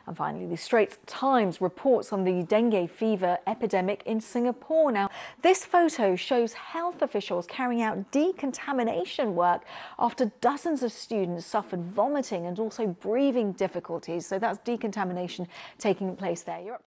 And finally, the Straits Times reports on the dengue fever epidemic in Singapore. Now, this photo shows health officials carrying out decontamination work after dozens of students suffered vomiting and also breathing difficulties. So that's decontamination taking place there.